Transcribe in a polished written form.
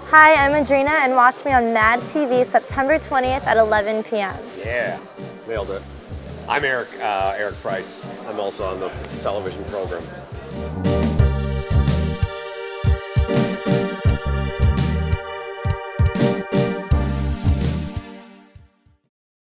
Hi, I'm Audrina, and watch me on MADtv September 20th at 11 p.m. Yeah, nailed it. I'm Eric Price. I'm also on the television program.